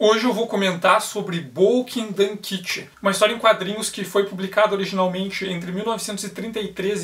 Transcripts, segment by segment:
Hoje eu vou comentar sobre Boken Dankichi, uma história em quadrinhos que foi publicada originalmente entre 1933 e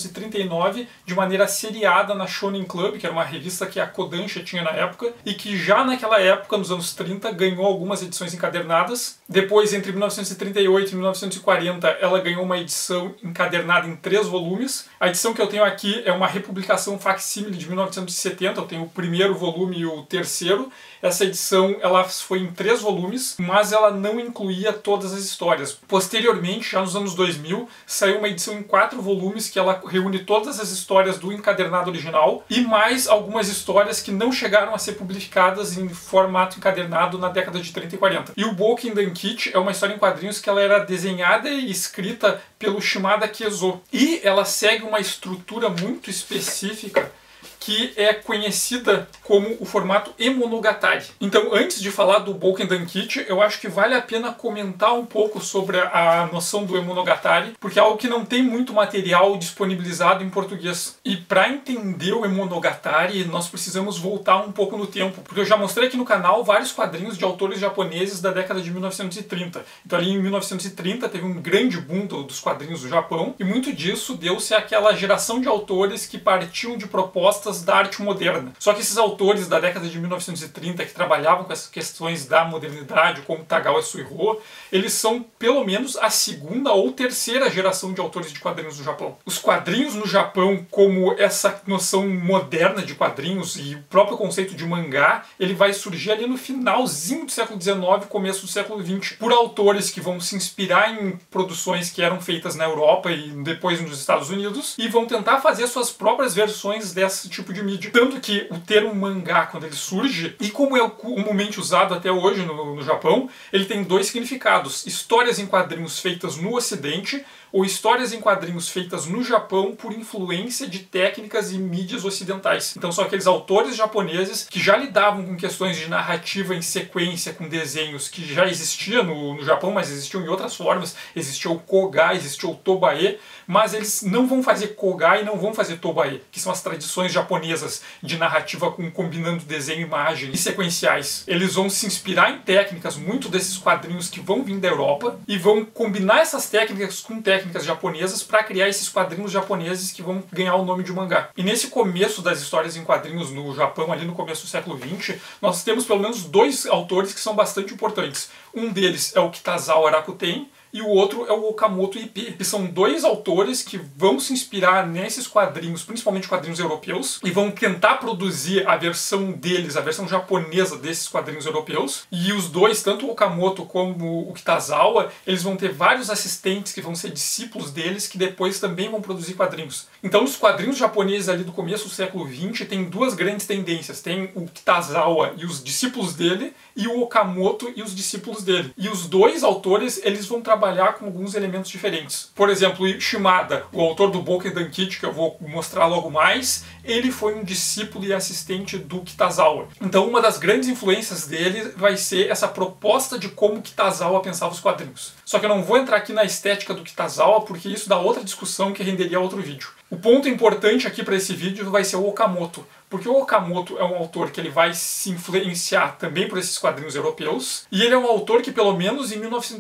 1939 de maneira seriada na Shonen Club, que era uma revista que a Kodansha tinha na época, e que já naquela época, nos anos 30, ganhou algumas edições encadernadas. Depois, entre 1938 e 1940, ela ganhou uma edição encadernada em 3 volumes. A edição que eu tenho aqui é uma republicação facsímile de 1970, eu tenho o primeiro volume e o terceiro. Essa edição ela foi em 3 volumes, mas ela não incluía todas as histórias. Posteriormente, já nos anos 2000, saiu uma edição em 4 volumes que ela reúne todas as histórias do encadernado original e mais algumas histórias que não chegaram a ser publicadas em formato encadernado na década de 30 e 40. E o Boken Dankichi é uma história em quadrinhos que ela era desenhada e escrita pelo Shimada Kezo. E ela segue uma estrutura muito específica que é conhecida como o formato Emonogatari. Então, antes de falar do Boken Dankichi, eu acho que vale a pena comentar um pouco sobre a noção do Emonogatari, porque é algo que não tem muito material disponibilizado em português. E para entender o Emonogatari, nós precisamos voltar um pouco no tempo, porque eu já mostrei aqui no canal vários quadrinhos de autores japoneses da década de 1930. Então, ali em 1930 teve um grande boom dos quadrinhos do Japão, e muito disso deu-se àquela geração de autores que partiam de propostas da arte moderna. Só que esses autores da década de 1930 que trabalhavam com essas questões da modernidade, como Tagawa Suihō, eles são pelo menos a segunda ou terceira geração de autores de quadrinhos do Japão. Os quadrinhos no Japão, como essa noção moderna de quadrinhos e o próprio conceito de mangá, ele vai surgir ali no finalzinho do século XIX, começo do século XX, por autores que vão se inspirar em produções que eram feitas na Europa e depois nos Estados Unidos e vão tentar fazer suas próprias versões desse tipo de mídia. Tanto que o termo mangá, quando ele surge, e como é comumente usado até hoje no Japão, ele tem 2 significados: histórias em quadrinhos feitas no Ocidente ou histórias em quadrinhos feitas no Japão por influência de técnicas e mídias ocidentais. Então são aqueles autores japoneses que já lidavam com questões de narrativa em sequência, com desenhos que já existia no Japão, mas existiam em outras formas. Existia o Koga, existia o Tobae, mas eles não vão fazer Koga e não vão fazer Tobae, que são as tradições japonesas de narrativa combinando desenho, imagem e sequenciais. Eles vão se inspirar em técnicas, muito desses quadrinhos que vão vir da Europa, e vão combinar essas técnicas com técnicas japonesas para criar esses quadrinhos japoneses que vão ganhar o nome de mangá. E nesse começo das histórias em quadrinhos no Japão, ali no começo do século XX, nós temos pelo menos 2 autores que são bastante importantes. Um deles é o Kitazawa Rakuten, e o outro é o Okamoto Ippei, que são 2 autores que vão se inspirar nesses quadrinhos, principalmente quadrinhos europeus, e vão tentar produzir a versão deles, a versão japonesa desses quadrinhos europeus. E os 2, tanto o Okamoto como o Kitazawa, eles vão ter vários assistentes que vão ser discípulos deles, que depois também vão produzir quadrinhos. Então, os quadrinhos japoneses ali do começo do século XX tem 2 grandes tendências. Tem o Kitazawa e os discípulos dele, e o Okamoto e os discípulos dele. E os 2 autores, eles vão trabalhar com alguns elementos diferentes. Por exemplo, o Shimada, o autor do Boken Dankichi, que eu vou mostrar logo mais, ele foi um discípulo e assistente do Kitazawa. Então, uma das grandes influências dele vai ser essa proposta de como Kitazawa pensava os quadrinhos. Só que eu não vou entrar aqui na estética do Kitazawa, porque isso dá outra discussão que renderia outro vídeo. O ponto importante aqui para esse vídeo vai ser o Okamoto, porque o Okamoto é um autor que ele vai se influenciar também por esses quadrinhos europeus, e ele é um autor que pelo menos em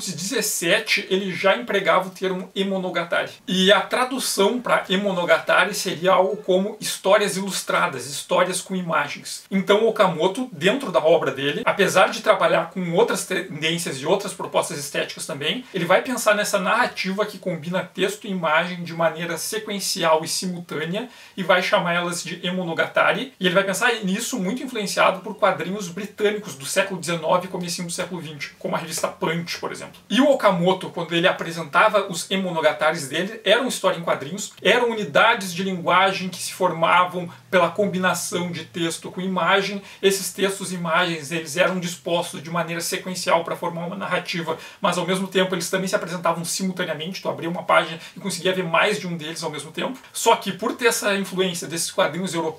1917 ele já empregava o termo Emonogatari. E a tradução para Emonogatari seria algo como histórias ilustradas, histórias com imagens. Então o Okamoto, dentro da obra dele, apesar de trabalhar com outras tendências e outras propostas estéticas também, ele vai pensar nessa narrativa que combina texto e imagem de maneira sequencial e simultânea, e vai chamar elas de Emonogatari, e ele vai pensar nisso muito influenciado por quadrinhos britânicos do século XIX e comecinho do século XX, como a revista Punch, por exemplo. E o Okamoto, quando ele apresentava os Emonogataris dele, eram história em quadrinhos, eram unidades de linguagem que se formavam pela combinação de texto com imagem. Esses textos e imagens, eles eram dispostos de maneira sequencial para formar uma narrativa, mas ao mesmo tempo eles também se apresentavam simultaneamente. Tu abria uma página e conseguia ver mais de um deles ao mesmo tempo. Só que por ter essa influência desses quadrinhos europeus do século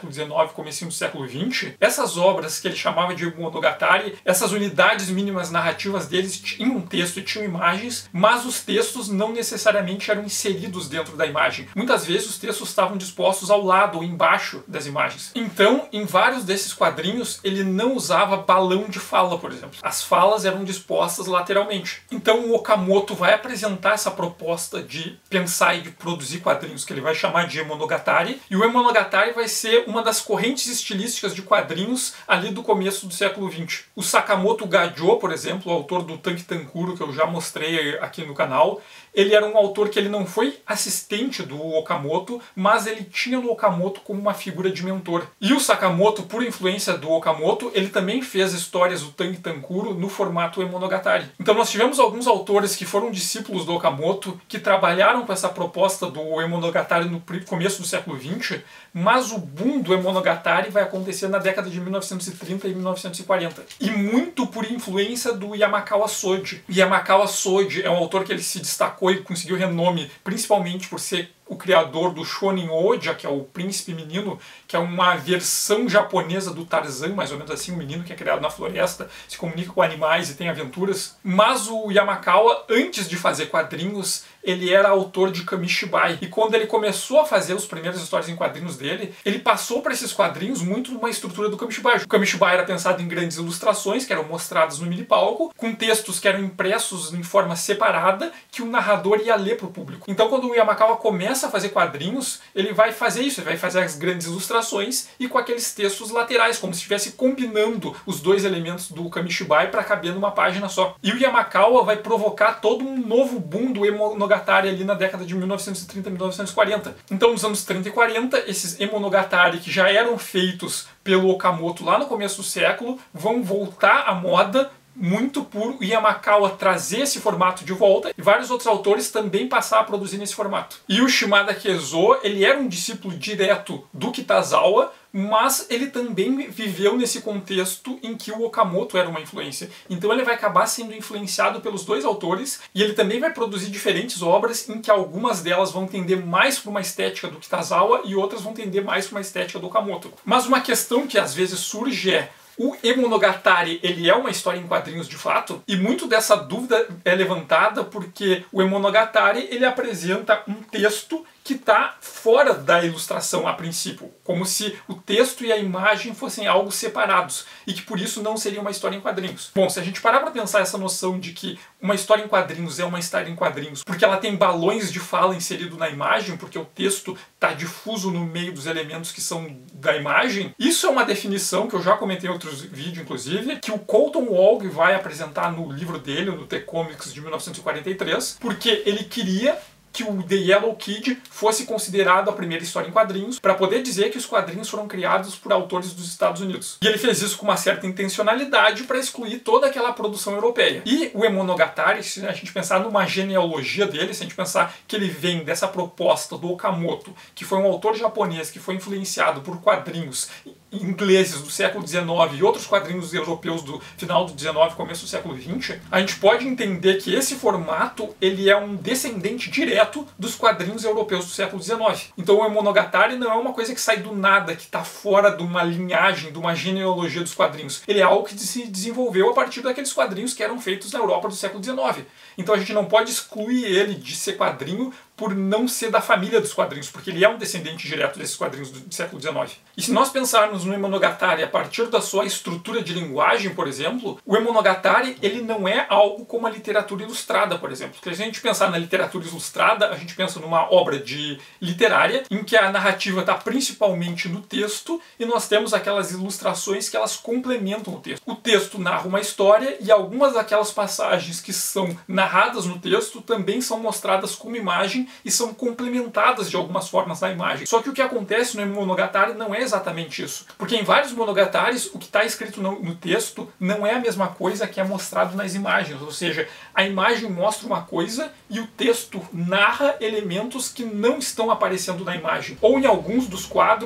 século XIX, comecinho do século XX, essas obras que ele chamava de Monogatari, essas unidades mínimas narrativas deles tinham um texto e tinham imagens, mas os textos não necessariamente eram inseridos dentro da imagem. Muitas vezes os textos estavam dispostos ao lado ou embaixo das imagens. Então, em vários desses quadrinhos, ele não usava balão de fala, por exemplo. As falas eram dispostas lateralmente. Então o Okamoto vai apresentar essa proposta de pensar e de produzir quadrinhos que ele vai chamar de Monogatari, e o Monogatari vai ser uma das correntes estilísticas de quadrinhos ali do começo do século XX. O Sakamoto Gajo, por exemplo, o autor do Tanque Tankuro, que eu já mostrei aqui no canal, ele era um autor que ele não foi assistente do Okamoto, mas ele tinha no Okamoto como uma figura de mentor. E o Sakamoto, por influência do Okamoto, ele também fez histórias do Tanque Tankuro no formato Monogatari. Então nós tivemos alguns autores que foram discípulos do Okamoto, que trabalharam com essa proposta do Monogatari no começo do século XX, mas o boom do Monogatari vai acontecer na década de 1930 e 1940. E muito por influência do Yamakawa Soji. Yamakawa Soji é um autor que ele se destacou e conseguiu renome principalmente por ser o criador do Shonen Oja, que é o príncipe menino, que é uma versão japonesa do Tarzan, mais ou menos assim, um menino que é criado na floresta, se comunica com animais e tem aventuras. Mas o Yamakawa, antes de fazer quadrinhos, ele era autor de Kamishibai. E quando ele começou a fazer as primeiras histórias em quadrinhos dele, ele passou para esses quadrinhos muito numa estrutura do Kamishibai. O Kamishibai era pensado em grandes ilustrações, que eram mostradas no mini-palco, com textos que eram impressos em forma separada, que o narrador ia ler para o público. Então quando o Yamakawa começa a fazer quadrinhos, ele vai fazer isso, ele vai fazer as grandes ilustrações e com aqueles textos laterais, como se estivesse combinando os dois elementos do Kamishibai para caber numa página só. E o Yamakawa vai provocar todo um novo boom do Monogatari ali na década de 1930 e 1940. Então nos anos 30 e 40, esses Monogatari que já eram feitos pelo Okamoto lá no começo do século, vão voltar à moda muito por Yamakawa trazer esse formato de volta e vários outros autores também passar a produzir nesse formato. E o Shimada Kezo, ele era um discípulo direto do Kitazawa, mas ele também viveu nesse contexto em que o Okamoto era uma influência. Então ele vai acabar sendo influenciado pelos dois autores e ele também vai produzir diferentes obras em que algumas delas vão tender mais para uma estética do Kitazawa e outras vão tender mais para uma estética do Okamoto. Mas uma questão que às vezes surge é: o Monogatari, ele é uma história em quadrinhos de fato? E muito dessa dúvida é levantada porque o Monogatari, ele apresenta um texto que está fora da ilustração a princípio, como se o texto e a imagem fossem algo separados e que por isso não seria uma história em quadrinhos. Bom, se a gente parar para pensar essa noção de que uma história em quadrinhos é uma história em quadrinhos porque ela tem balões de fala inserido na imagem, porque o texto está difuso no meio dos elementos que são da imagem, isso é uma definição que eu já comentei em outros vídeos, inclusive, que o Colton Wong vai apresentar no livro dele, no The Comics de 1943, porque ele queria que o The Yellow Kid fosse considerado a primeira história em quadrinhos, para poder dizer que os quadrinhos foram criados por autores dos Estados Unidos. E ele fez isso com uma certa intencionalidade para excluir toda aquela produção europeia. E o Monogatari, se a gente pensar numa genealogia dele, se a gente pensar que ele vem dessa proposta do Okamoto, que foi um autor japonês que foi influenciado por quadrinhos ingleses do século XIX e outros quadrinhos europeus do final do XIX, começo do século XX, a gente pode entender que esse formato ele é um descendente direto dos quadrinhos europeus do século XIX. Então o Monogatari não é uma coisa que sai do nada, que está fora de uma linhagem, de uma genealogia dos quadrinhos. Ele é algo que se desenvolveu a partir daqueles quadrinhos que eram feitos na Europa do século XIX. Então a gente não pode excluir ele de ser quadrinho por não ser da família dos quadrinhos, porque ele é um descendente direto desses quadrinhos do século XIX. E se nós pensarmos no Monogatari a partir da sua estrutura de linguagem, por exemplo, o Monogatari ele não é algo como a literatura ilustrada, por exemplo. Porque se a gente pensar na literatura ilustrada, a gente pensa numa obra literária em que a narrativa está principalmente no texto e nós temos aquelas ilustrações que elas complementam o texto. O texto narra uma história e algumas daquelas passagens que são narradas no texto também são mostradas como imagem e são complementadas de algumas formas na imagem. Só que o que acontece no Monogatari não é exatamente isso. Porque em vários Monogataris, o que está escrito no texto não é a mesma coisa que é mostrado nas imagens. Ou seja, a imagem mostra uma coisa e o texto narra elementos que não estão aparecendo na imagem. Ou em alguns dos quadros,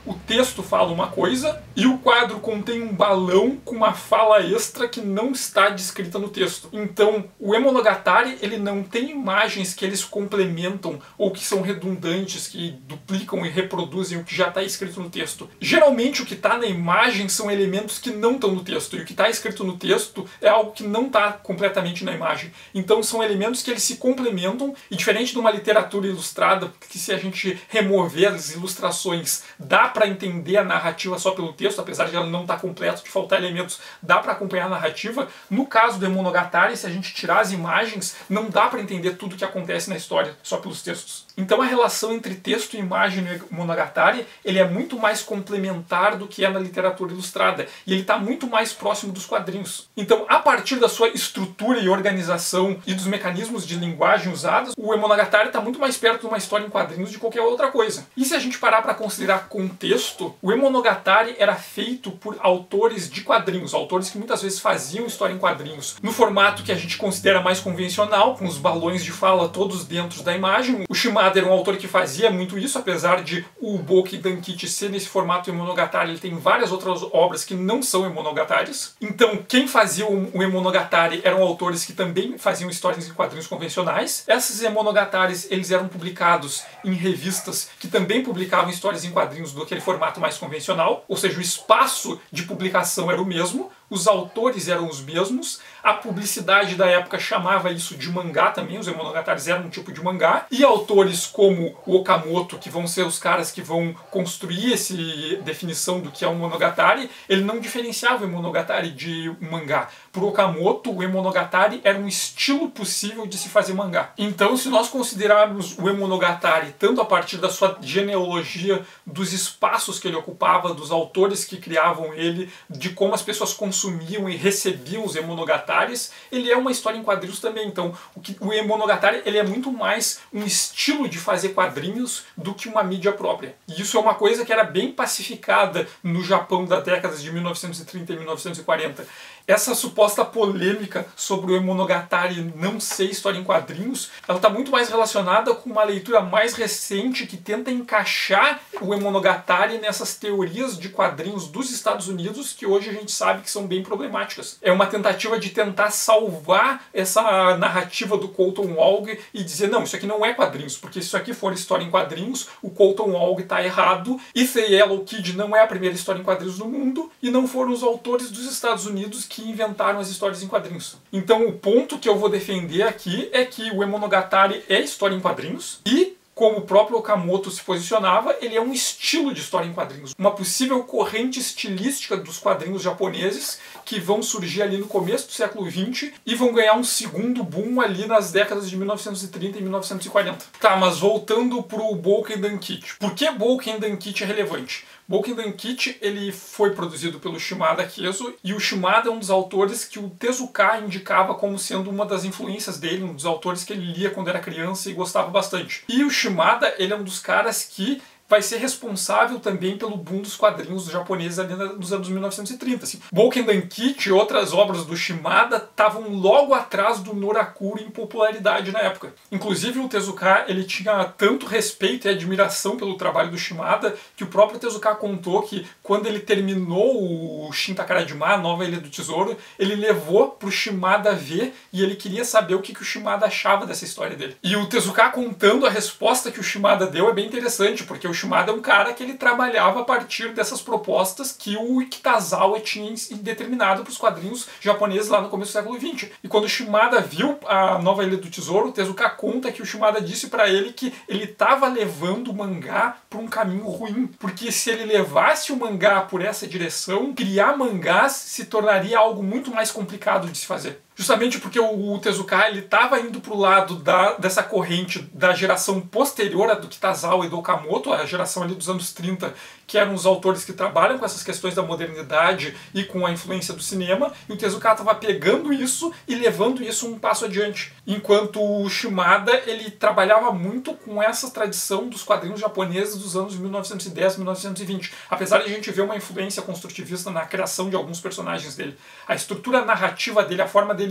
o texto fala uma coisa e o quadro contém um balão com uma fala extra que não está descrita no texto. Então, o Emonogatari, ele não tem imagens que eles complementam ou que são redundantes, que duplicam e reproduzem o que já está escrito no texto. Geralmente, o que está na imagem são elementos que não estão no texto, e o que está escrito no texto é algo que não está completamente na imagem. Então, são elementos que eles se complementam, e diferente de uma literatura ilustrada, que se a gente remover as ilustrações, dá para entender a narrativa só pelo texto, apesar de ela não estar completa, de faltar elementos, dá para acompanhar a narrativa. No caso do Emonogatari, se a gente tirar as imagens, não dá para entender tudo o que acontece na história só pelos textos. Então a relação entre texto e imagem no Emonogatari, ele é muito mais complementar do que é na literatura ilustrada, e ele está muito mais próximo dos quadrinhos. Então, a partir da sua estrutura e organização e dos mecanismos de linguagem usados, o Emonogatari está muito mais perto de uma história em quadrinhos de qualquer outra coisa. E se a gente parar para considerar contexto, o Emonogatari era feito por autores de quadrinhos, autores que muitas vezes faziam história em quadrinhos no formato que a gente considera mais convencional, com os balões de fala todos dentro da imagem. O Shimada era um autor que fazia muito isso, apesar de o Bouken Dankichi ser nesse formato Emonogatari, ele tem várias outras obras que não são Emonogataris. Então, quem fazia o Emonogatari eram autores que também faziam histórias em quadrinhos convencionais. Esses Emonogataris, eles eram publicados em revistas que também publicavam histórias em quadrinhos do aquele formato mais convencional, ou seja, o espaço de publicação era o mesmo, os autores eram os mesmos, a publicidade da época chamava isso de mangá também, os Emonogataris eram um tipo de mangá, e autores como o Okamoto, que vão ser os caras que vão construir essa definição do que é um Monogatari, ele não diferenciava o Emonogatari de mangá. Para o Okamoto, o Emonogatari era um estilo possível de se fazer mangá. Então, se nós considerarmos o Emonogatari tanto a partir da sua genealogia, dos espaços que ele ocupava, dos autores que criavam ele, de como as pessoas consumiam e recebiam os Emonogataris, ele é uma história em quadrinhos também. Então, o Emonogatari, ele é muito mais um estilo de fazer quadrinhos do que uma mídia própria. E isso é uma coisa que era bem pacificada no Japão da década de 1930 e 1940. Essa suposta polêmica sobre o Emonogatari não ser história em quadrinhos, ela está muito mais relacionada com uma leitura mais recente que tenta encaixar o Emonogatari nessas teorias de quadrinhos dos Estados Unidos que hoje a gente sabe que são bem problemáticas. É uma tentativa de tentar salvar essa narrativa do Colton Wong e dizer, não, isso aqui não é quadrinhos, porque se isso aqui for história em quadrinhos, o Colton Wong está errado, e The Yellow Kid não é a primeira história em quadrinhos do mundo, e não foram os autores dos Estados Unidos que inventaram as histórias em quadrinhos. Então o ponto que eu vou defender aqui é que o Emonogatari é história em quadrinhos e, como o próprio Okamoto se posicionava, ele é um estilo de história em quadrinhos. Uma possível corrente estilística dos quadrinhos japoneses que vão surgir ali no começo do século XX e vão ganhar um segundo boom ali nas décadas de 1930 e 1940. Tá, mas voltando pro Bouken Dankichi. Por que Bouken Dankichi é relevante? Bouken Dankichi, ele foi produzido pelo Shimada Kezo, e o Shimada é um dos autores que o Tezuka indicava como sendo uma das influências dele, um dos autores que ele lia quando era criança e gostava bastante. E o Shimada, ele é um dos caras que vai ser responsável também pelo boom dos quadrinhos japoneses ali nos anos 1930. Assim. Bouken Dankichi e outras obras do Shimada estavam logo atrás do Norakura em popularidade na época. Inclusive o Tezuka, ele tinha tanto respeito e admiração pelo trabalho do Shimada que o próprio Tezuka contou que quando ele terminou o Shin Takarajima, a Nova Ilha do Tesouro, ele levou pro Shimada ver e ele queria saber o que o Shimada achava dessa história dele. E o Tezuka contando a resposta que o Shimada deu é bem interessante, porque o Shimada é um cara que ele trabalhava a partir dessas propostas que o Kitazawa tinha determinado para os quadrinhos japoneses lá no começo do século XX. E quando o Shimada viu a Nova Ilha do Tesouro, o Tezuka conta que o Shimada disse para ele que ele estava levando o mangá por um caminho ruim, porque se ele levasse o mangá por essa direção, criar mangás se tornaria algo muito mais complicado de se fazer. Justamente porque o Tezuka estava indo para o lado dessa corrente da geração posterior à do Kitazawa e do Okamoto, a geração ali dos anos 30, que eram os autores que trabalham com essas questões da modernidade e com a influência do cinema, e o Tezuka estava pegando isso e levando isso um passo adiante. Enquanto o Shimada, ele trabalhava muito com essa tradição dos quadrinhos japoneses dos anos 1910, 1920. Apesar de a gente ver uma influência construtivista na criação de alguns personagens dele. A estrutura narrativa dele, a forma dele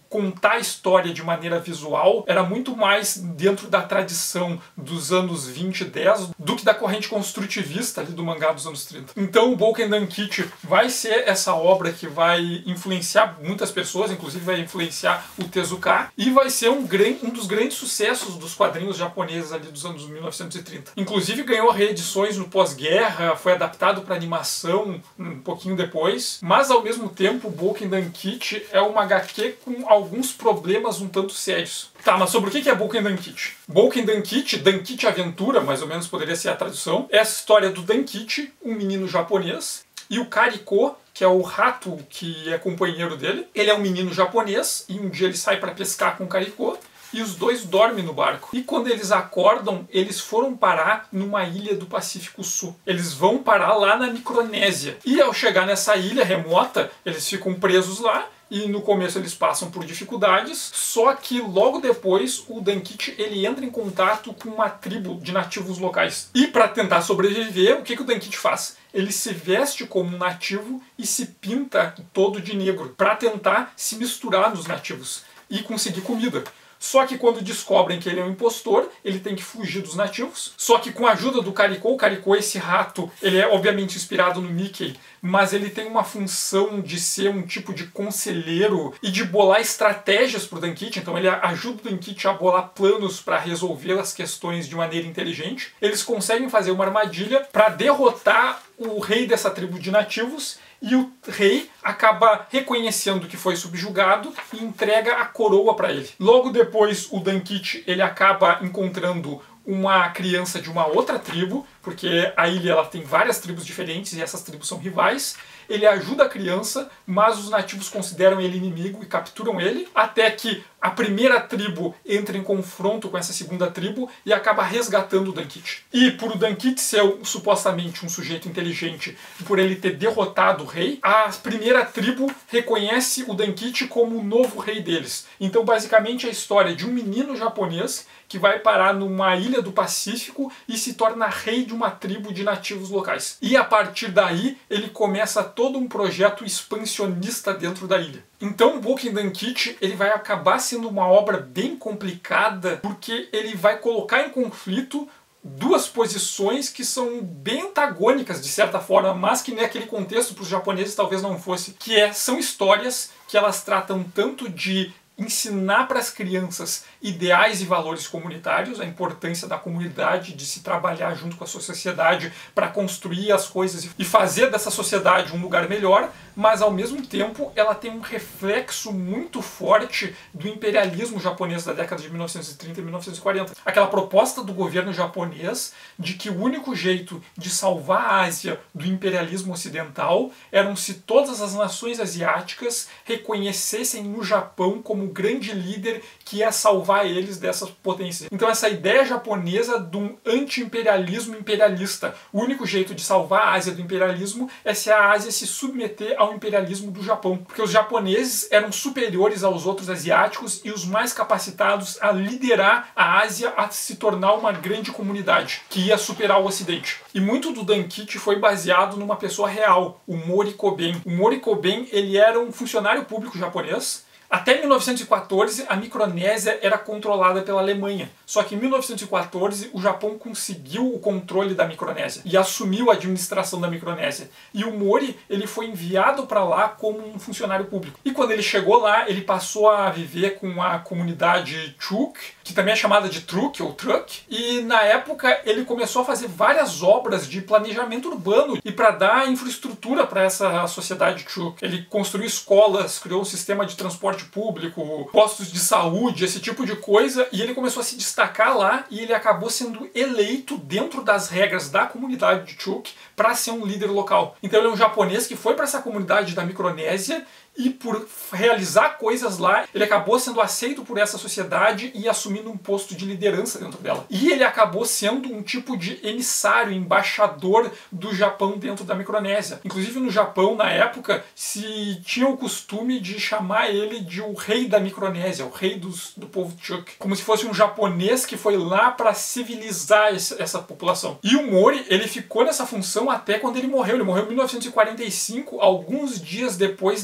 contar a história de maneira visual era muito mais dentro da tradição dos anos 20 e 10 do que da corrente construtivista ali do mangá dos anos 30. Então o Bouken Dankichi vai ser essa obra que vai influenciar muitas pessoas, inclusive vai influenciar o Tezuka, e vai ser um dos grandes sucessos dos quadrinhos japoneses ali dos anos 1930. Inclusive ganhou reedições no pós-guerra, foi adaptado para animação um pouquinho depois, mas ao mesmo tempo o Bouken Dankichi é uma HQ com alguns problemas um tanto sérios. Tá, mas sobre o que é Bouken Dankichi? Bouken Dankichi, Dankichi Aventura, mais ou menos poderia ser a tradução, é a história do Dankichi, um menino japonês, e o Kariko, que é o rato que é companheiro dele. Ele é um menino japonês e um dia ele sai para pescar com o Kariko e os dois dormem no barco. E quando eles acordam, eles foram parar numa ilha do Pacífico Sul. Eles vão parar lá na Micronésia. E ao chegar nessa ilha remota, eles ficam presos lá. E no começo eles passam por dificuldades, só que logo depois o Dankichi ele entra em contato com uma tribo de nativos locais. E para tentar sobreviver, o que o Dankichi faz? Ele se veste como um nativo e se pinta todo de negro para tentar se misturar nos nativos e conseguir comida. Só que quando descobrem que ele é um impostor, ele tem que fugir dos nativos. Só que com a ajuda do Kariko, o Kariko, esse rato, ele é obviamente inspirado no Mickey, mas ele tem uma função de ser um tipo de conselheiro e de bolar estratégias para o Dankichi. Então ele ajuda o Dankichi a bolar planos para resolver as questões de maneira inteligente. Eles conseguem fazer uma armadilha para derrotar o rei dessa tribo de nativos, e o rei acaba reconhecendo que foi subjugado e entrega a coroa para ele. Logo depois, o Dankichi ele acaba encontrando uma criança de uma outra tribo, porque a ilha ela tem várias tribos diferentes e essas tribos são rivais. Ele ajuda a criança, mas os nativos consideram ele inimigo e capturam ele, até que a primeira tribo entra em confronto com essa segunda tribo e acaba resgatando o Dankichi. E por o Dankichi ser supostamente um sujeito inteligente, por ele ter derrotado o rei, a primeira tribo reconhece o Dankichi como o novo rei deles. Então basicamente é a história de um menino japonês que vai parar numa ilha do Pacífico e se torna rei de uma tribo de nativos locais. E a partir daí ele começa todo um projeto expansionista dentro da ilha. Então o Bouken Dankichi ele vai acabar sendo uma obra bem complicada, porque ele vai colocar em conflito duas posições que são bem antagônicas de certa forma, mas que naquele contexto para os japoneses talvez não fosse, são histórias que elas tratam tanto de ensinar para as crianças ideais e valores comunitários, a importância da comunidade, de se trabalhar junto com a sua sociedade para construir as coisas e fazer dessa sociedade um lugar melhor, mas ao mesmo tempo ela tem um reflexo muito forte do imperialismo japonês da década de 1930 e 1940. Aquela proposta do governo japonês de que o único jeito de salvar a Ásia do imperialismo ocidental eram se todas as nações asiáticas reconhecessem o Japão como o grande líder que ia salvar eles dessas potências. Então essa ideia japonesa de um anti-imperialismo imperialista. O único jeito de salvar a Ásia do imperialismo é se a Ásia se submeter ao imperialismo do Japão. Porque os japoneses eram superiores aos outros asiáticos e os mais capacitados a liderar a Ásia a se tornar uma grande comunidade que ia superar o Ocidente. E muito do Dankichi foi baseado numa pessoa real, o Morikoben. O Morikoben ele era um funcionário público japonês. Até 1914, a Micronésia era controlada pela Alemanha. Só que em 1914, o Japão conseguiu o controle da Micronésia e assumiu a administração da Micronésia. E o Mori ele foi enviado para lá como um funcionário público. E quando ele chegou lá, ele passou a viver com a comunidade Chuk, que também é chamada de Truk ou Truck. E na época, ele começou a fazer várias obras de planejamento urbano e para dar infraestrutura para essa sociedade Chuk. Ele construiu escolas, criou um sistema de transporte público, postos de saúde, esse tipo de coisa, e ele começou a se destacar lá e ele acabou sendo eleito dentro das regras da comunidade de Chuk para ser um líder local. Então ele é um japonês que foi para essa comunidade da Micronésia e por realizar coisas lá, ele acabou sendo aceito por essa sociedade e assumindo um posto de liderança dentro dela. E ele acabou sendo um tipo de emissário, embaixador do Japão dentro da Micronésia. Inclusive no Japão, na época, se tinha o costume de chamar ele de o rei da Micronésia, o rei do povo Chuk. Como se fosse um japonês que foi lá para civilizar essa população. E o Mori, ele ficou nessa função até quando ele morreu. Ele morreu em 1945, alguns dias depois da rendição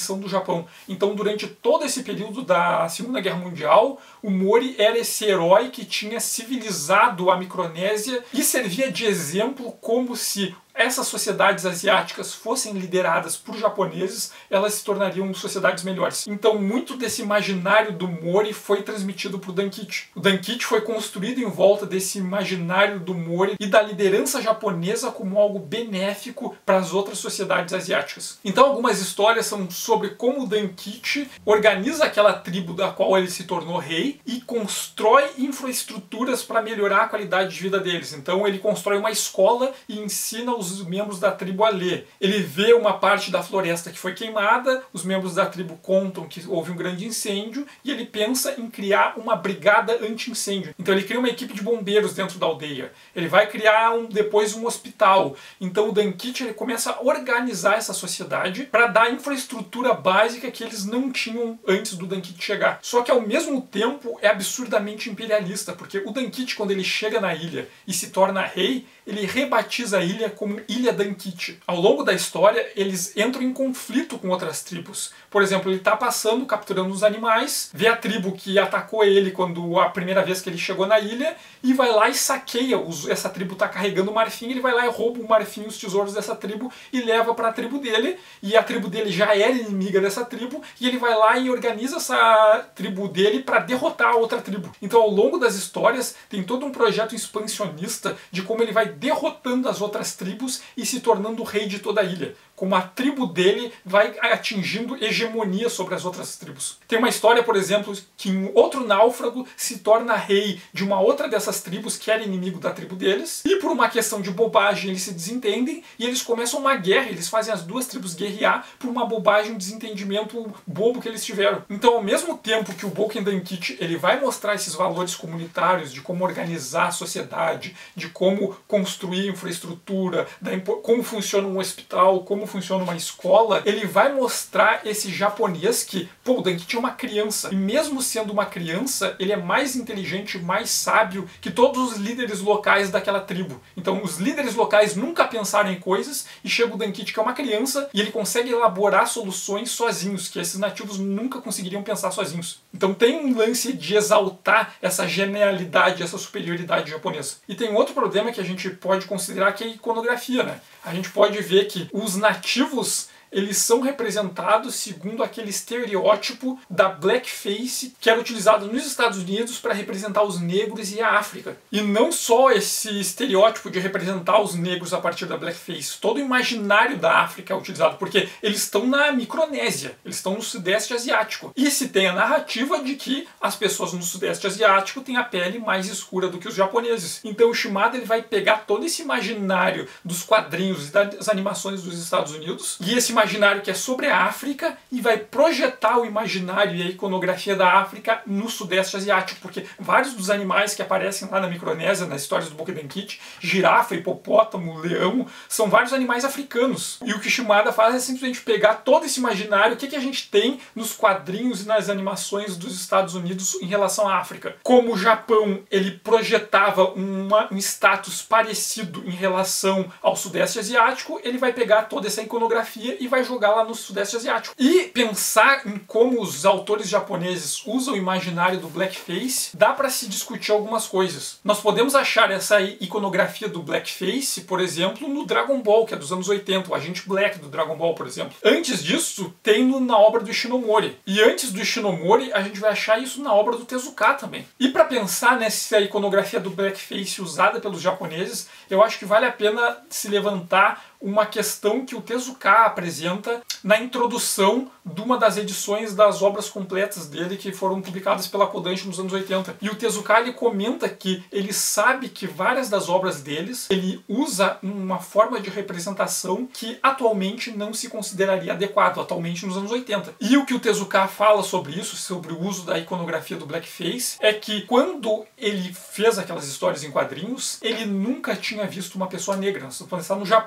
rendição do Japão. Então, durante todo esse período da Segunda Guerra Mundial, o Mori era esse herói que tinha civilizado a Micronésia e servia de exemplo como se essas sociedades asiáticas fossem lideradas por japoneses, elas se tornariam sociedades melhores. Então, muito desse imaginário do Mori foi transmitido para o Dankichi. O Dankichi foi construído em volta desse imaginário do Mori e da liderança japonesa como algo benéfico para as outras sociedades asiáticas. Então, algumas histórias são sobre como o Dankichi organiza aquela tribo da qual ele se tornou rei e constrói infraestruturas para melhorar a qualidade de vida deles. Então, ele constrói uma escola e ensina os membros da tribo a ler. Ele vê uma parte da floresta que foi queimada, os membros da tribo contam que houve um grande incêndio e ele pensa em criar uma brigada anti-incêndio. Então ele cria uma equipe de bombeiros dentro da aldeia. Ele vai criar depois um hospital. Então o Dankichi ele começa a organizar essa sociedade para dar a infraestrutura básica que eles não tinham antes do Dankichi chegar. Só que ao mesmo tempo é absurdamente imperialista, porque o Dankichi, quando ele chega na ilha e se torna rei, ele rebatiza a ilha como Ilha Dankichi. Ao longo da história, eles entram em conflito com outras tribos. Por exemplo, ele está passando, capturando os animais, vê a tribo que atacou ele quando a primeira vez que ele chegou na ilha, e vai lá e saqueia. Essa tribo está carregando marfim, ele vai lá e rouba o marfim, os tesouros dessa tribo, e leva para a tribo dele, e a tribo dele já era inimiga dessa tribo, e ele vai lá e organiza essa tribo dele para derrotar a outra tribo. Então, ao longo das histórias, tem todo um projeto expansionista de como ele vai derrotando as outras tribos e se tornando o rei de toda a ilha. Como a tribo dele vai atingindo hegemonia sobre as outras tribos. Tem uma história, por exemplo, que um outro náufrago se torna rei de uma outra dessas tribos que era inimigo da tribo deles, e por uma questão de bobagem eles se desentendem e eles começam uma guerra, eles fazem as duas tribos guerrear por uma bobagem, um desentendimento bobo que eles tiveram. Então, ao mesmo tempo que o Boken Dankichi ele vai mostrar esses valores comunitários de como organizar a sociedade, de como construir infraestrutura, como funciona um hospital, como funciona uma escola, ele vai mostrar esse japonês que, pô, o Dankichi é uma criança. E mesmo sendo uma criança, ele é mais inteligente, mais sábio que todos os líderes locais daquela tribo. Então, os líderes locais nunca pensaram em coisas e chega o Dankichi, que é uma criança, e ele consegue elaborar soluções sozinhos, que esses nativos nunca conseguiriam pensar sozinhos. Então, tem um lance de exaltar essa genialidade, essa superioridade japonesa. E tem outro problema que a gente pode considerar que é a iconografia, né? A gente pode ver que os nativos eles são representados segundo aquele estereótipo da blackface que era utilizado nos Estados Unidos para representar os negros e a África. E não só esse estereótipo de representar os negros a partir da blackface, todo o imaginário da África é utilizado, porque eles estão na Micronésia, eles estão no Sudeste Asiático. E se tem a narrativa de que as pessoas no Sudeste Asiático têm a pele mais escura do que os japoneses. Então o Shimada ele vai pegar todo esse imaginário dos quadrinhos e das animações dos Estados Unidos, e esse imaginário que é sobre a África, e vai projetar o imaginário e a iconografia da África no Sudeste Asiático, porque vários dos animais que aparecem lá na Micronésia, nas histórias do Boken Dankichi, girafa, hipopótamo, leão, são vários animais africanos. E o que Shimada faz é simplesmente pegar todo esse imaginário, o que a gente tem nos quadrinhos e nas animações dos Estados Unidos em relação à África. Como o Japão ele projetava um status parecido em relação ao Sudeste Asiático, ele vai pegar toda essa iconografia e vai jogar lá no Sudeste Asiático. E pensar em como os autores japoneses usam o imaginário do blackface, dá para se discutir algumas coisas. Nós podemos achar essa iconografia do blackface, por exemplo, no Dragon Ball, que é dos anos 80, o Agente Black do Dragon Ball, por exemplo. Antes disso, tem na obra do Ishinomori. E antes do Ishinomori, a gente vai achar isso na obra do Tezuka também. E para pensar nessa iconografia do blackface usada pelos japoneses, eu acho que vale a pena se levantar uma questão que o Tezuka apresenta na introdução de uma das edições das obras completas dele que foram publicadas pela Kodansha nos anos 80. E o Tezuka ele comenta que ele sabe que várias das obras deles ele usa uma forma de representação que atualmente não se consideraria adequado, atualmente nos anos 80. E o que o Tezuka fala sobre isso, sobre o uso da iconografia do blackface, é que quando ele fez aquelas histórias em quadrinhos, ele nunca tinha visto uma pessoa negra. Nós vamos pensar no Japão. A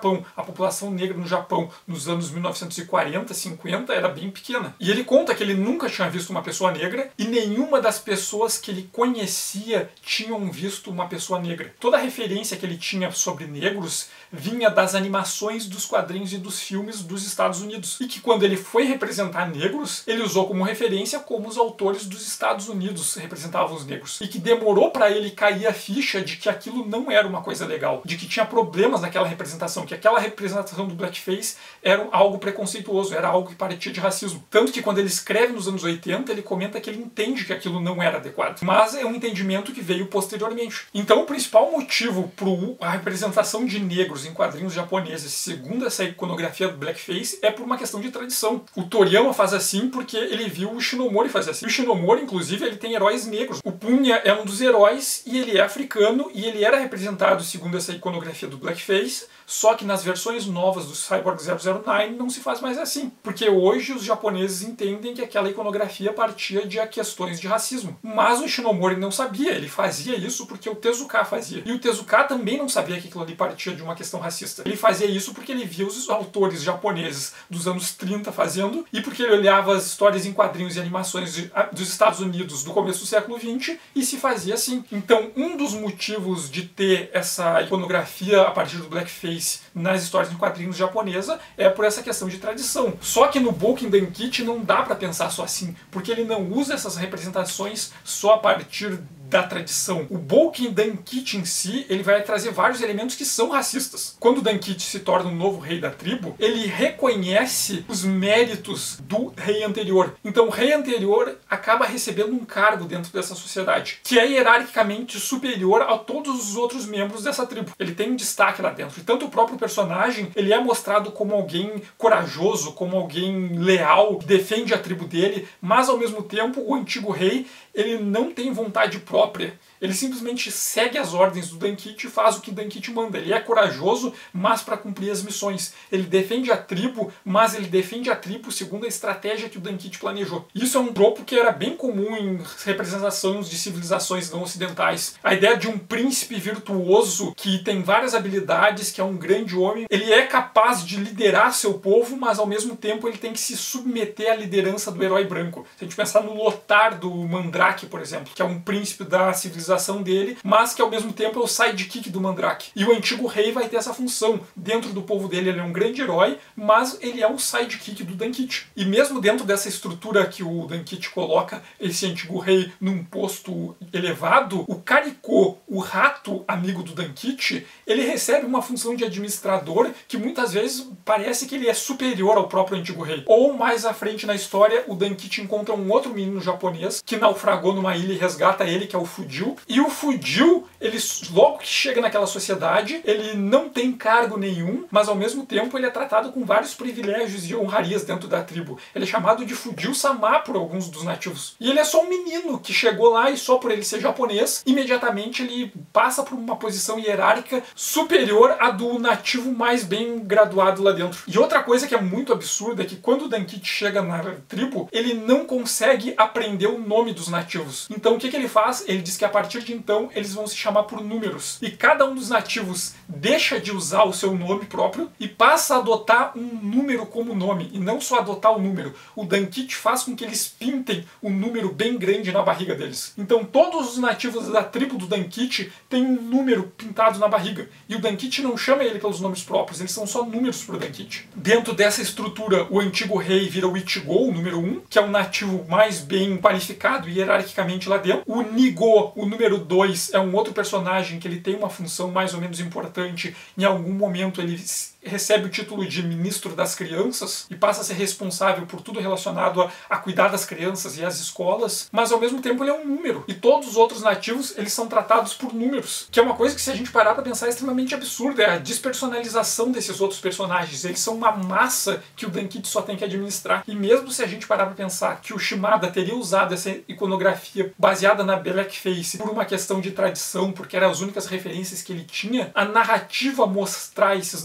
população negra no Japão nos anos 1940, 50 era bem pequena. E ele conta que ele nunca tinha visto uma pessoa negra e nenhuma das pessoas que ele conhecia tinham visto uma pessoa negra. Toda a referência que ele tinha sobre negros vinha das animações, dos quadrinhos e dos filmes dos Estados Unidos. E que quando ele foi representar negros, ele usou como referência como os autores dos Estados Unidos representavam os negros. E que demorou para ele cair a ficha de que aquilo não era uma coisa legal, de que tinha problemas naquela representação, que aquela representação do blackface era algo preconceituoso, era algo que partia de racismo. Tanto que quando ele escreve nos anos 80, ele comenta que ele entende que aquilo não era adequado. Mas é um entendimento que veio posteriormente. Então o principal motivo para a representação de negros em quadrinhos japoneses, segundo essa iconografia do blackface, é por uma questão de tradição. O Toriyama faz assim porque ele viu o Shinomori fazer assim. O Shinomori, inclusive, ele tem heróis negros. O Punya é um dos heróis e ele é africano e ele era representado segundo essa iconografia do blackface, só que nas versões novas do Cyborg 009 não se faz mais assim. Porque hoje os japoneses entendem que aquela iconografia partia de questões de racismo. Mas o Shinomori não sabia, ele fazia isso porque o Tezuka fazia. E o Tezuka também não sabia que aquilo ali partia de uma questão racista. Ele fazia isso porque ele via os autores japoneses dos anos 30 fazendo e porque ele olhava as histórias em quadrinhos e animações dos Estados Unidos do começo do século XX e se fazia assim. Então, um dos motivos de ter essa iconografia a partir do blackface nas histórias em quadrinhos japonesa é por essa questão de tradição. Só que no Boken Dankichi não dá para pensar só assim, porque ele não usa essas representações só a partir da tradição. O Boken Dankichi em si, ele vai trazer vários elementos que são racistas. Quando o Dankichi se torna o novo rei da tribo, ele reconhece os méritos do rei anterior. Então o rei anterior acaba recebendo um cargo dentro dessa sociedade, que é hierarquicamente superior a todos os outros membros dessa tribo. Ele tem um destaque lá dentro. E tanto o próprio personagem, ele é mostrado como alguém corajoso, como alguém leal, que defende a tribo dele, mas ao mesmo tempo o antigo rei, ele não tem vontade própria. Ele simplesmente segue as ordens do Dankichi e faz o que Dankichi manda. Ele é corajoso, mas para cumprir as missões. Ele defende a tribo, mas ele defende a tribo segundo a estratégia que o Dankichi planejou. Isso é um tropo que era bem comum em representações de civilizações não ocidentais. A ideia de um príncipe virtuoso que tem várias habilidades, que é um grande homem. Ele é capaz de liderar seu povo, mas ao mesmo tempo ele tem que se submeter à liderança do herói branco. Se a gente pensar no Lothar do Mandrake, por exemplo, que é um príncipe da civilização dele, mas que ao mesmo tempo é o sidekick do Mandrake. E o antigo rei vai ter essa função. Dentro do povo dele ele é um grande herói, mas ele é um sidekick do Dankichi. E mesmo dentro dessa estrutura que o Dankichi coloca esse antigo rei num posto elevado, o Kariko, o rato amigo do Dankichi, ele recebe uma função de administrador que muitas vezes parece que ele é superior ao próprio antigo rei. Ou mais à frente na história, o Dankichi encontra um outro menino japonês que naufragou numa ilha e resgata ele, que é o Fujio. E o Fujio, ele logo que chega naquela sociedade, ele não tem cargo nenhum, mas ao mesmo tempo ele é tratado com vários privilégios e honrarias dentro da tribo. Ele é chamado de Fujio-sama por alguns dos nativos. E ele é só um menino que chegou lá e só por ele ser japonês, imediatamente ele passa por uma posição hierárquica superior à do nativo mais bem graduado lá dentro. E outra coisa que é muito absurda é que quando o Dankichi chega na tribo, ele não consegue aprender o nome dos nativos. Então o que ele faz? Ele diz que a partir de então eles vão se chamar por números. E cada um dos nativos deixa de usar o seu nome próprio e passa a adotar um número como nome. E não só adotar o número. O Dankichi faz com que eles pintem um número bem grande na barriga deles. Então todos os nativos da tribo do Dankichi têm um número pintado na barriga. E o Dankichi não chama ele pelos nomes próprios, eles são só números para o Dankichi. Dentro dessa estrutura, o antigo rei vira o Ichigo, o número 1, que é o nativo mais bem qualificado hierarquicamente lá dentro. O Nigo, o número 2, é um outro personagem que ele tem uma função mais ou menos importante. Em algum momento ele recebe o título de ministro das crianças e passa a ser responsável por tudo relacionado a cuidar das crianças e às escolas, mas ao mesmo tempo ele é um número. E todos os outros nativos, eles são tratados por números, que é uma coisa que, se a gente parar para pensar, é extremamente absurda. É a despersonalização desses outros personagens. Eles são uma massa que o Dankichi só tem que administrar. E mesmo se a gente parar para pensar que o Shimada teria usado essa iconografia baseada na blackface por uma questão de tradição, porque eram as únicas referências que ele tinha, a narrativa mostrar esses nativos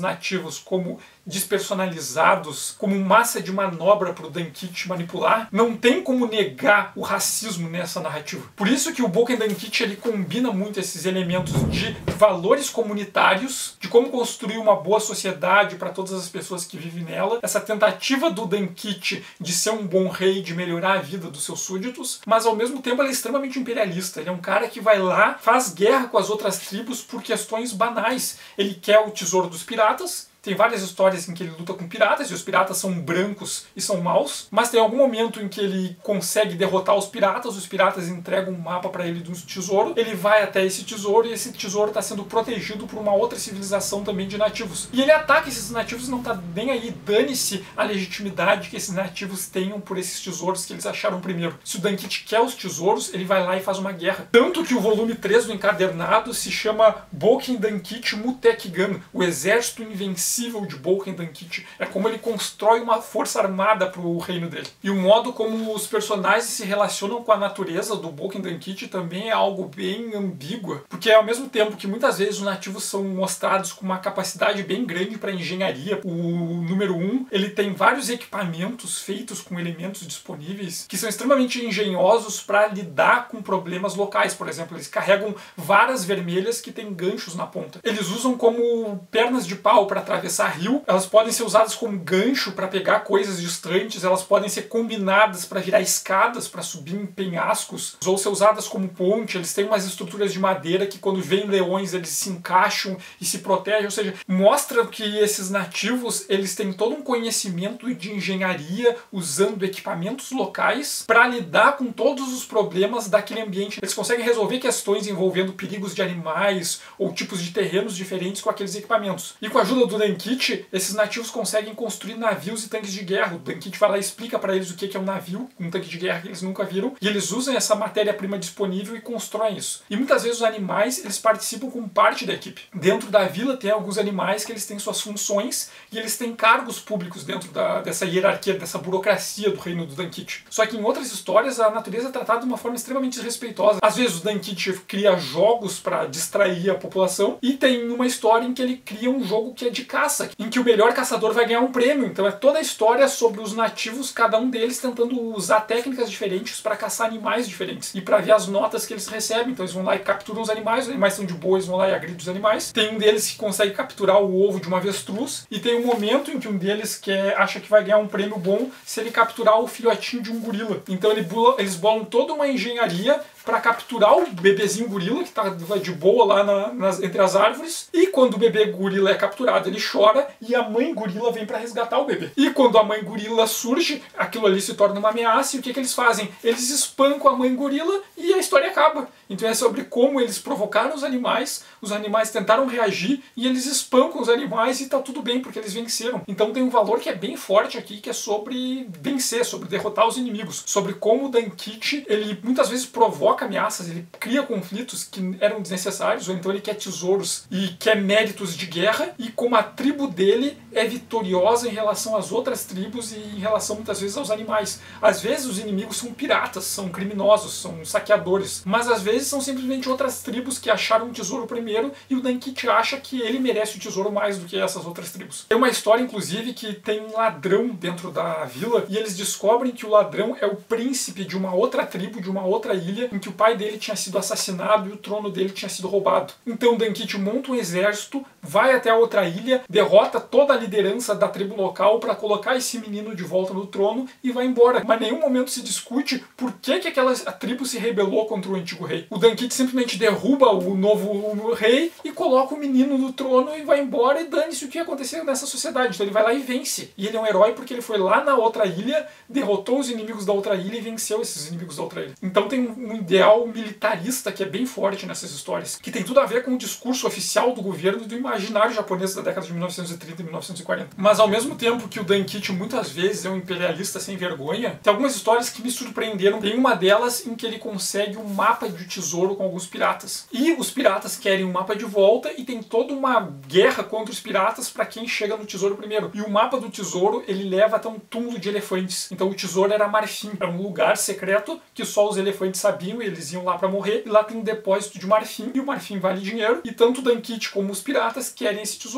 nativos como despersonalizados, como massa de manobra para o Dankichi manipular, não tem como negar o racismo nessa narrativa. Por isso que o Bouken Dankichi ele combina muito esses elementos de valores comunitários, de como construir uma boa sociedade para todas as pessoas que vivem nela, essa tentativa do Dankichi de ser um bom rei, de melhorar a vida dos seus súditos, mas ao mesmo tempo ele é extremamente imperialista. Ele é um cara que vai lá, faz guerra com as outras tribos por questões banais. Ele quer o tesouro dos piratas. Tem várias histórias em que ele luta com piratas, e os piratas são brancos e são maus, mas tem algum momento em que ele consegue derrotar os piratas entregam um mapa para ele de um tesouro, ele vai até esse tesouro, e esse tesouro está sendo protegido por uma outra civilização também de nativos. E ele ataca esses nativos e não tá nem aí, dane-se a legitimidade que esses nativos tenham por esses tesouros que eles acharam primeiro. Se o Dankichi quer os tesouros, ele vai lá e faz uma guerra. Tanto que o volume 3 do encadernado se chama Bouken Dankichi Mutekigan, o exército invencível de Bouken Dankichi. É como ele constrói uma força armada para o reino dele. E o modo como os personagens se relacionam com a natureza do Bouken Dankichi também é algo bem ambíguo, porque ao mesmo tempo que muitas vezes os nativos são mostrados com uma capacidade bem grande para engenharia, o número 1, ele tem vários equipamentos feitos com elementos disponíveis que são extremamente engenhosos para lidar com problemas locais. Por exemplo, eles carregam varas vermelhas que têm ganchos na ponta. Eles usam como pernas de pau para atravessar rio, elas podem ser usadas como gancho para pegar coisas distantes, elas podem ser combinadas para virar escadas para subir em penhascos, ou ser usadas como ponte. Eles têm umas estruturas de madeira que quando vêm leões eles se encaixam e se protegem, ou seja, mostra que esses nativos eles têm todo um conhecimento de engenharia usando equipamentos locais para lidar com todos os problemas daquele ambiente. Eles conseguem resolver questões envolvendo perigos de animais ou tipos de terrenos diferentes com aqueles equipamentos. E com a ajuda do Dankichi, esses nativos conseguem construir navios e tanques de guerra. O Dankichi vai lá e explica para eles o que é um navio, um tanque de guerra que eles nunca viram, e eles usam essa matéria-prima disponível e constroem isso. E muitas vezes os animais, eles participam como parte da equipe. Dentro da vila tem alguns animais que eles têm suas funções e eles têm cargos públicos dentro dessa hierarquia, dessa burocracia do reino do Dankichi. Só que em outras histórias a natureza é tratada de uma forma extremamente desrespeitosa. Às vezes o Dankichi cria jogos para distrair a população, e tem uma história em que ele cria um jogo que é de caça, em que o melhor caçador vai ganhar um prêmio. Então é toda a história sobre os nativos, cada um deles tentando usar técnicas diferentes para caçar animais diferentes e para ver as notas que eles recebem. Então eles vão lá e capturam os animais são de boa, eles vão lá e agridem os animais. Tem um deles que consegue capturar o ovo de uma avestruz, e tem um momento em que um deles acha que vai ganhar um prêmio bom se ele capturar o filhotinho de um gorila. Então eles bolam toda uma engenharia para capturar o bebezinho gorila, que está de boa lá entre as árvores, e quando o bebê gorila é capturado, ele chora, e a mãe gorila vem para resgatar o bebê. E quando a mãe gorila surge, aquilo ali se torna uma ameaça, e o que eles fazem? Eles espancam a mãe gorila e a história acaba. Então é sobre como eles provocaram os animais tentaram reagir, e eles espancam os animais e tá tudo bem, porque eles venceram. Então tem um valor que é bem forte aqui, que é sobre vencer, sobre derrotar os inimigos, sobre como o Dankichi, ele muitas vezes provoca ameaças, ele cria conflitos que eram desnecessários, ou então ele quer tesouros e quer méritos de guerra, e como a tribo dele é vitoriosa em relação às outras tribos e em relação muitas vezes aos animais. Às vezes os inimigos são piratas, são criminosos, são saqueadores, mas às vezes são simplesmente outras tribos que acharam um tesouro primeiro, e o Dankichi acha que ele merece o tesouro mais do que essas outras tribos. Tem uma história, inclusive, que tem um ladrão dentro da vila, e eles descobrem que o ladrão é o príncipe de uma outra tribo, de uma outra ilha, em que o pai dele tinha sido assassinado e o trono dele tinha sido roubado. Então o Dankichi monta um exército, vai até a outra ilha, derrota toda a liderança da tribo local para colocar esse menino de volta no trono e vai embora. Mas em nenhum momento se discute por que aquela tribo se rebelou contra o antigo rei. O Dankichi simplesmente derruba o novo rei e coloca o menino no trono e vai embora, e dane-se o que aconteceu nessa sociedade. Então ele vai lá e vence. E ele é um herói porque ele foi lá na outra ilha, derrotou os inimigos da outra ilha e venceu esses inimigos da outra ilha. Então tem um ideal militarista que é bem forte nessas histórias, que tem tudo a ver com o discurso oficial do governo e do imaginário japonês da década de 1930 e 1940. Mas ao mesmo tempo que o Dankichi muitas vezes é um imperialista sem vergonha, tem algumas histórias que me surpreenderam. Tem uma delas em que ele consegue um mapa de tesouro com alguns piratas. E os piratas querem um mapa de volta, e tem toda uma guerra contra os piratas para quem chega no tesouro primeiro. E o mapa do tesouro, ele leva até um túmulo de elefantes. Então o tesouro era marfim, era um lugar secreto que só os elefantes sabiam, e eles iam lá para morrer, e lá tem um depósito de marfim, e o marfim vale dinheiro, e tanto o Dankichi como os piratas querem esse tesouro.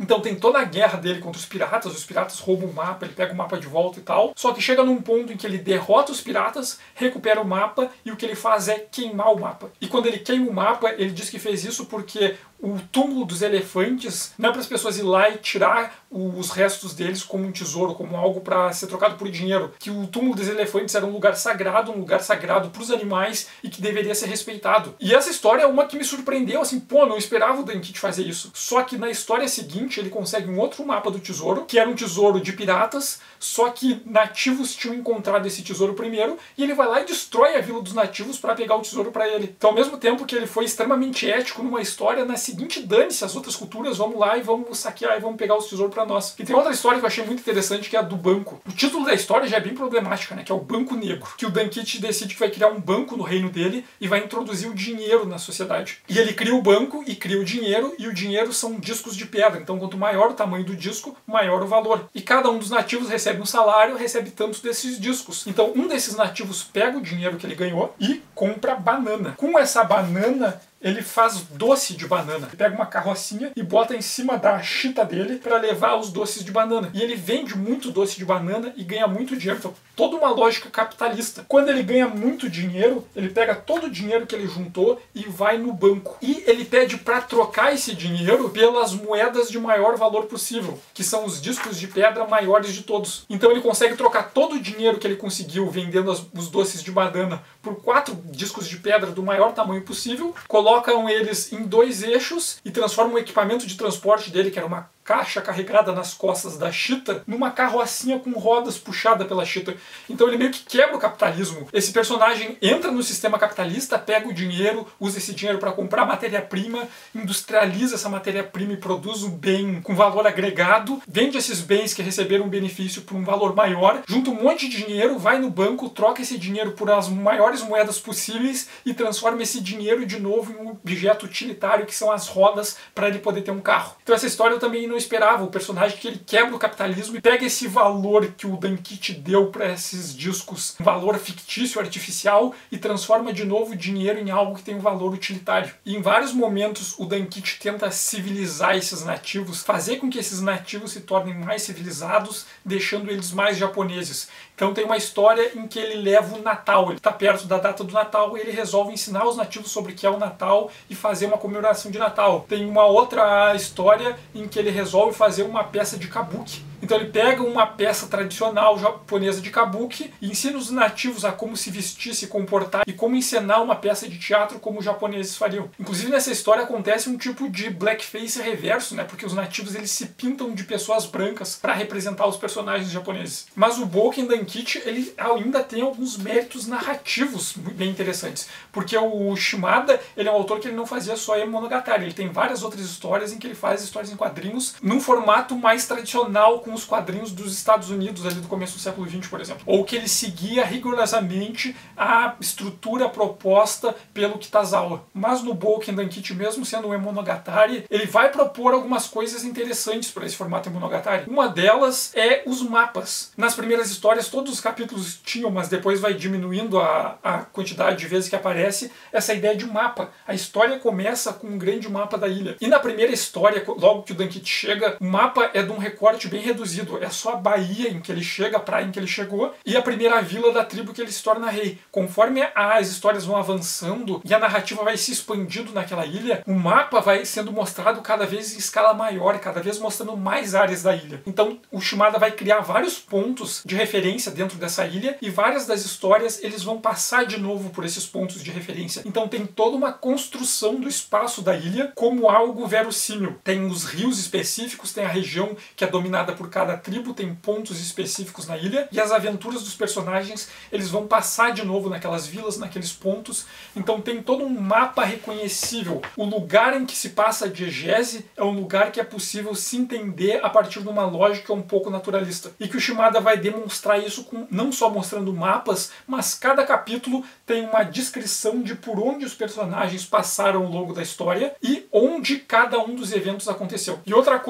Então tem toda a guerra dele contra os piratas roubam o mapa, ele pega o mapa de volta e tal. Só que chega num ponto em que ele derrota os piratas, recupera o mapa e o que ele faz é queimar o mapa. E quando ele queima o mapa, ele diz que fez isso porque o túmulo dos elefantes não é para as pessoas ir lá e tirar os restos deles como um tesouro, como algo para ser trocado por dinheiro. Que o túmulo dos elefantes era um lugar sagrado para os animais e que deveria ser respeitado. E essa história é uma que me surpreendeu, assim, pô, não esperava o Dankit fazer isso. Só que na história seguinte ele consegue um outro mapa do tesouro, que era um tesouro de piratas, só que nativos tinham encontrado esse tesouro primeiro, e ele vai lá e destrói a vila dos nativos para pegar o tesouro para ele. Então, ao mesmo tempo que ele foi extremamente ético numa história, na seguinte, dane-se as outras culturas, vamos lá e vamos saquear e vamos pegar os tesouros para nós. E tem outra história que eu achei muito interessante, que é a do banco. O título da história já é bem problemática, né, que é o Banco Negro, que o Dankit decide que vai criar um banco no reino dele e vai introduzir o dinheiro na sociedade. E ele cria o banco e cria o dinheiro, e o dinheiro são discos de pedra, então quanto maior o tamanho do disco, maior o valor. E cada um dos nativos recebe um salário, recebe tantos desses discos. Então um desses nativos pega o dinheiro que ele ganhou e compra banana. Com essa banana, ele faz doce de banana. Ele pega uma carrocinha e bota em cima da chita dele para levar os doces de banana. E ele vende muito doce de banana e ganha muito dinheiro. Então, toda uma lógica capitalista. Quando ele ganha muito dinheiro, ele pega todo o dinheiro que ele juntou e vai no banco. E ele pede para trocar esse dinheiro pelas moedas de maior valor possível, que são os discos de pedra maiores de todos. Então ele consegue trocar todo o dinheiro que ele conseguiu vendendo os doces de banana por 4 discos de pedra do maior tamanho possível, colocam eles em 2 eixos e transformam o equipamento de transporte dele, que era uma caixa carregada nas costas da chita, numa carrocinha com rodas puxada pela chita. Então ele meio que quebra o capitalismo. Esse personagem entra no sistema capitalista, pega o dinheiro, usa esse dinheiro para comprar matéria-prima, industrializa essa matéria-prima e produz um bem com valor agregado, vende esses bens que receberam um benefício por um valor maior, junta um monte de dinheiro, vai no banco, troca esse dinheiro por as maiores moedas possíveis e transforma esse dinheiro de novo em um objeto utilitário, que são as rodas, para ele poder ter um carro. Então essa história eu também não esperava, o personagem que ele quebra o capitalismo e pega esse valor que o Dankit deu para esses discos, um valor fictício, artificial, e transforma de novo o dinheiro em algo que tem um valor utilitário. E em vários momentos o Dankit tenta civilizar esses nativos, fazer com que esses nativos se tornem mais civilizados, deixando eles mais japoneses. Então tem uma história em que ele leva o Natal, ele está perto da data do Natal e ele resolve ensinar os nativos sobre o que é o Natal e fazer uma comemoração de Natal. Tem uma outra história em que ele resolve fazer uma peça de kabuki. Então ele pega uma peça tradicional japonesa de kabuki e ensina os nativos a como se vestir, se comportar e como encenar uma peça de teatro como os japoneses fariam. Inclusive nessa história acontece um tipo de blackface reverso, né? Porque os nativos eles se pintam de pessoas brancas para representar os personagens japoneses. Mas o Bouken Dankit ele ainda tem alguns méritos narrativos bem interessantes, porque o Shimada ele é um autor que ele não fazia só Monogatari, ele tem várias outras histórias em que ele faz histórias em quadrinhos num formato mais tradicional, com os quadrinhos dos Estados Unidos ali do começo do século XX, por exemplo. Ou que ele seguia rigorosamente a estrutura proposta pelo Kitazawa. Mas no Bouken Dankit, mesmo sendo um Monogatari, ele vai propor algumas coisas interessantes para esse formato Monogatari. Uma delas é os mapas. Nas primeiras histórias, todos os capítulos tinham, mas depois vai diminuindo a quantidade de vezes que aparece essa ideia de mapa. A história começa com um grande mapa da ilha. E na primeira história, logo que o Dankit chega, o mapa é de um recorte bem reduzido. É só a baía em que ele chega, a praia em que ele chegou, e a primeira vila da tribo que ele se torna rei. Conforme as histórias vão avançando e a narrativa vai se expandindo naquela ilha, o mapa vai sendo mostrado cada vez em escala maior, cada vez mostrando mais áreas da ilha. Então o Shimada vai criar vários pontos de referência dentro dessa ilha, e várias das histórias eles vão passar de novo por esses pontos de referência. Então tem toda uma construção do espaço da ilha como algo verossímil. Tem os rios específicos, tem a região que é dominada por cada tribo, tem pontos específicos na ilha, e as aventuras dos personagens eles vão passar de novo naquelas vilas, naqueles pontos. Então tem todo um mapa reconhecível. O lugar em que se passa a diegese é um lugar que é possível se entender a partir de uma lógica um pouco naturalista. E que o Shimada vai demonstrar isso com, não só mostrando mapas, mas cada capítulo tem uma descrição de por onde os personagens passaram ao longo da história e onde cada um dos eventos aconteceu. E outra coisa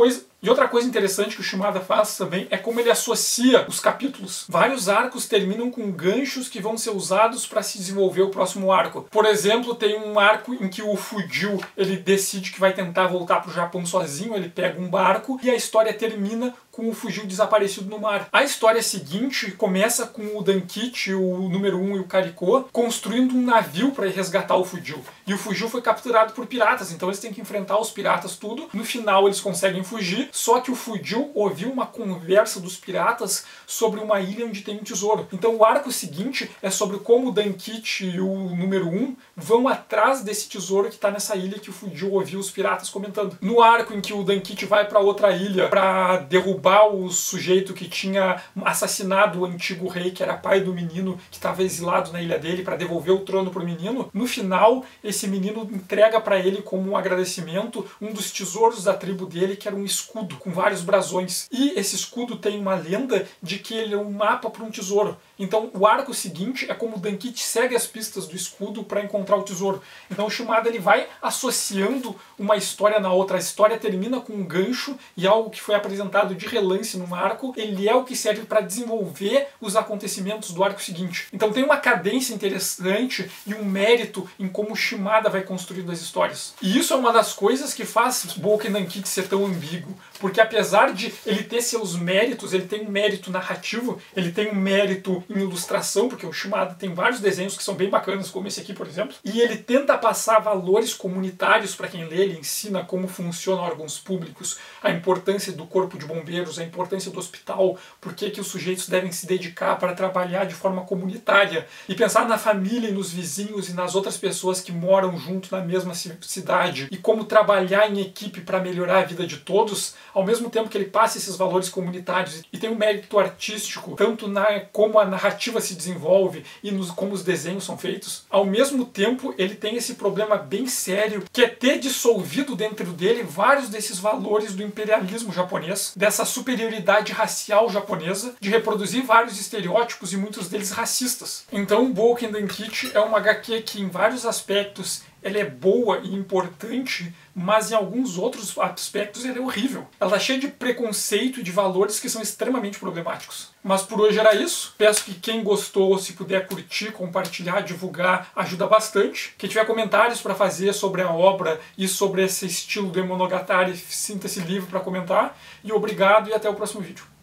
E outra coisa interessante que o Shimada faz também é como ele associa os capítulos. Vários arcos terminam com ganchos que vão ser usados para se desenvolver o próximo arco. Por exemplo, tem um arco em que o Fujio ele decide que vai tentar voltar para o Japão sozinho, ele pega um barco e a história termina com o Fujio desaparecido no mar. A história seguinte começa com o Dankichi, o número 1 e o Kariko construindo um navio para resgatar o Fujio. E o Fujio foi capturado por piratas, então eles têm que enfrentar os piratas tudo. No final eles conseguem fugir, só que o Fujio ouviu uma conversa dos piratas sobre uma ilha onde tem um tesouro. Então o arco seguinte é sobre como o Dankichi e o número 1 vão atrás desse tesouro que está nessa ilha que o Fujio ouviu os piratas comentando. No arco em que o Dankichi vai para outra ilha para derrubar o sujeito que tinha assassinado o antigo rei, que era pai do menino que estava exilado na ilha dele, para devolver o trono pro menino, no final esse menino entrega para ele como um agradecimento um dos tesouros da tribo dele, que era um escudo com vários brasões. E esse escudo tem uma lenda de que ele é um mapa para um tesouro. Então o arco seguinte é como o Dankichi segue as pistas do escudo para encontrar o tesouro. Então o Shimada ele vai associando uma história na outra. A história termina com um gancho e algo que foi apresentado de relance no arco, ele é o que serve para desenvolver os acontecimentos do arco seguinte. Então tem uma cadência interessante e um mérito em como o Shimada vai construindo as histórias. E isso é uma das coisas que faz Bouken Dankichi ser tão ambíguo, porque apesar de ele ter seus méritos, ele tem um mérito narrativo, ele tem um mérito em ilustração, porque o Shimada tem vários desenhos que são bem bacanas, como esse aqui, por exemplo, e ele tenta passar valores comunitários para quem lê, ele ensina como funcionam órgãos públicos, a importância do corpo de bombeiros, a importância do hospital, por que os sujeitos devem se dedicar para trabalhar de forma comunitária, e pensar na família e nos vizinhos e nas outras pessoas que moram junto na mesma cidade, e como trabalhar em equipe para melhorar a vida de todos, ao mesmo tempo que ele passa esses valores comunitários e tem um mérito artístico, tanto como a narrativa se desenvolve e como os desenhos são feitos. Ao mesmo tempo, ele tem esse problema bem sério, que é ter dissolvido dentro dele vários desses valores do imperialismo japonês, dessa superioridade racial japonesa, de reproduzir vários estereótipos e muitos deles racistas. Então, Bouken Dankichi é uma HQ que, em vários aspectos, ela é boa e importante, mas em alguns outros aspectos ela é horrível. Ela é cheia de preconceito e de valores que são extremamente problemáticos. Mas por hoje era isso. Peço que quem gostou, se puder curtir, compartilhar, divulgar, ajuda bastante. Quem tiver comentários para fazer sobre a obra e sobre esse estilo do Monogatari, sinta-se livre para comentar. E obrigado e até o próximo vídeo.